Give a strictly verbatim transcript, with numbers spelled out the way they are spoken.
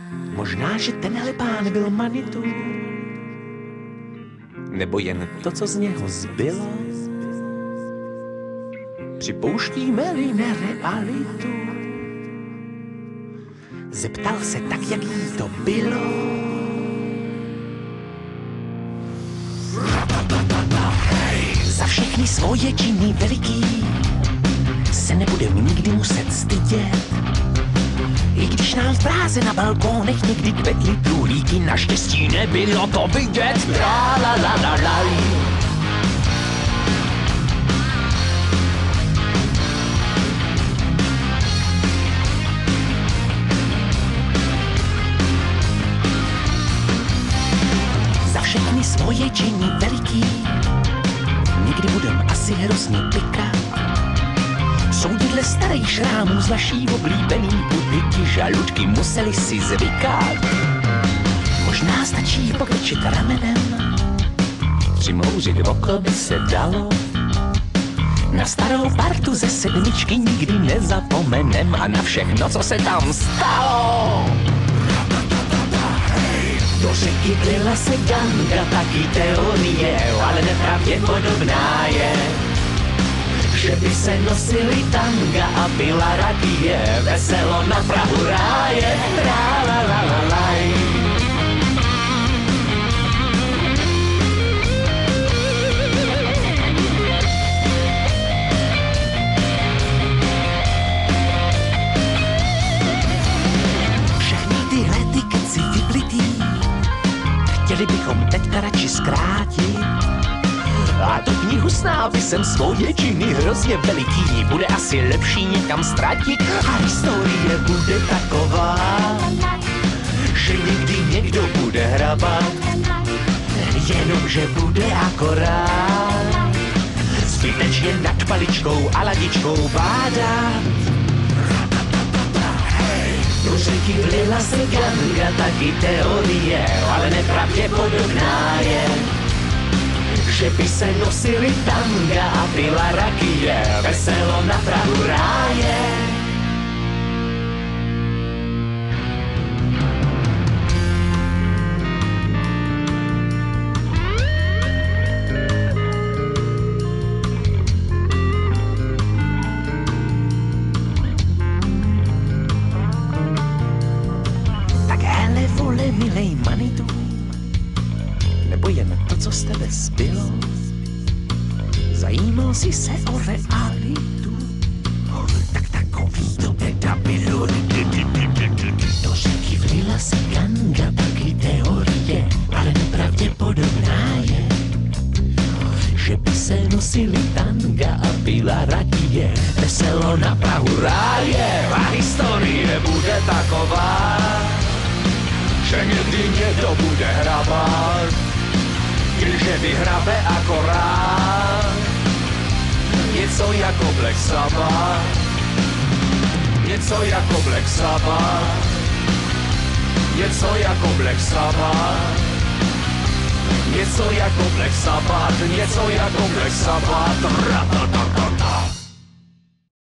Možná, že tenhle pán byl Manitu, nebo jen to, co z něho zbylo. Připouštíme-li nerealitu, zeptal se tak, jak jí to bylo. Za všechny svoje činy veliký se nebudem nikdy muset stydět. I když nám v Praze na balkónech někdy kvetly truhlíky, naštěstí nebylo to vidět. Tra la la la la. Za všechny svoje činy veliký někdy budem asi hrozně pikat. Soudidle starých šrámů z naší oblíbený budiky, žaludky museli si zvykat. Možná stačí pokrčit ramenem, přimhouřit oko by se dalo. Na starou partu ze sedmičky nikdy nezapomenem a na všechno, co se tam stalo. Do řeky vlila se ganga, taky teorie, ale nepravděpodobná je, že by se nosili tanga a pila rakie, veselo na prahu ráje, tra la la la laj. Všechny tyhle ty keci vyplitý chtěli bychom teďka radši zkrátit. A tu knihu s nápisem svoje činy hrozně veliký bude asi lepší někam ztratit. A historie bude taková, že někdy někdo bude hrabat, jenomže bude akorát zbytečně nad paličkou a ladičkou bádat. Do řeky vlila se ganga, taky teorie, ale nepravděpodobná je, že by se nosili tanga a pila rakie, veselo na prahu ráje. Tak hele, vole, milej Manitu, nebo jen to, co z tebe zbylo. Zajímal jsi se o realitu, tak takový to teda bylo. Do řeky vlila se ganga, taky teorie, ale nepravděpodobná je, že by se nosili tanga a pila rakie, veselo na prahu ráje. A historie bude taková, že někdy někdo bude hrabat, když je vyhrabe akorát něco jako Black Sabbath, něco jako Black Sabbath, něco jako Black Sabbath, něco jako Black Sabbath, něco jako Black Sabbath.